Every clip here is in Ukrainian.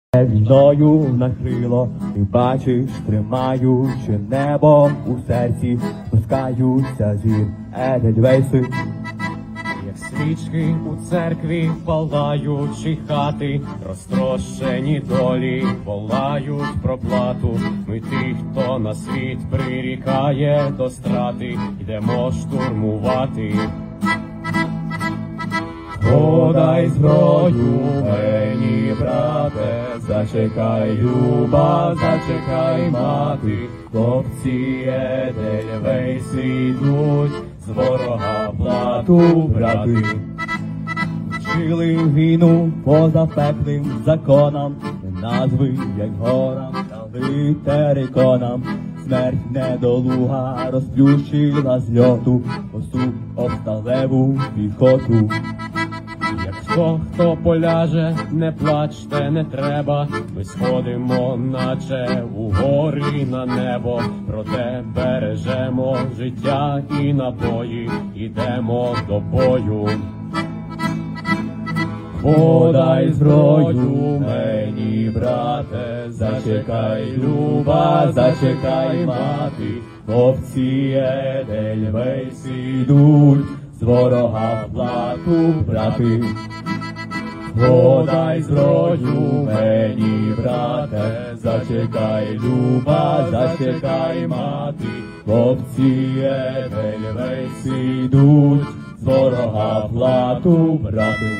Війною накрило, ти бачиш, тримаючи небо у серці, спускаються зір Едельвейси. Як свічки у церкві палаючі хати, розтрощені долі волають про плату. Ми тих, хто на світ прирікає до страти, йдемо штурмувати. Подай зброю мені, брате, зачекай, люба, зачекай, мати. Хлопці Едельвейси йдуть, з ворога плату брати. Вчили війну поза пеклим законам, назви, як горам, дали териконам. Смерть недолуга розплющила з льоту, поступ об сталеву піхоту. Якщо хто поляже, не плачте, не треба. Ми сходимо, наче у гори на небо. Проте бережемо життя і набої, ідемо до бою. Подай зброю мені, брате, зачекай, люба, зачекай, мати. Хлопці Едельвейси йдуть, з ворога плату брати. Подай зброю мені, брате, зачекай, люба, зачекай, мати. Хлопці Едельвейси йдуть, з ворога плату брати.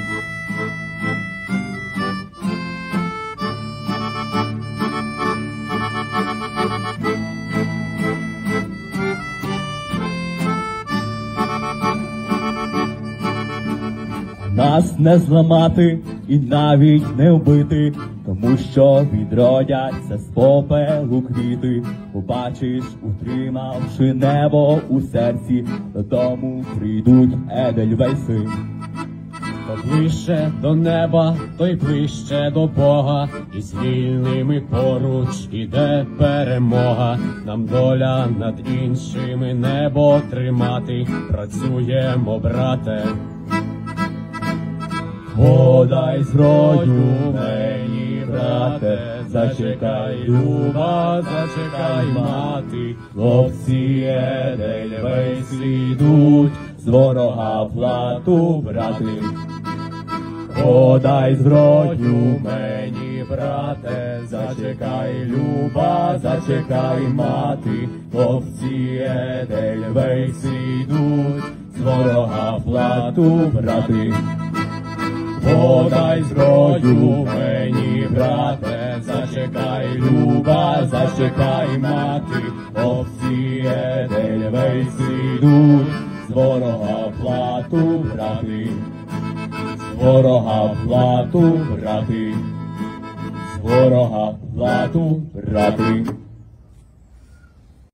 Нас не зламати і навіть не вбити, тому що відродяться з попелу квіти. Побачиш, утримавши небо у серці, додому прийдуть Едельвейси. Хто ближче до неба, той ближче до Бога, і з вільними поруч іде перемога. Нам доля над іншими небо тримати, працюємо, брате. Подай зброю мені, брате, зачекай, люба, зачекай, мати. Хлопці Едельвейси йдуть, з ворога плату брати. Подай зброю мені, брате, зачекай, люба, зачекай, мати. Хлопці Едельвейси йдуть, з ворога плату брати. Подай зброю мені, брате, зачекай, люба, зачекай, мати. Хлопці Едельвейси йдуть, з ворога плату брати. З ворога плату брати. З ворога плату брати.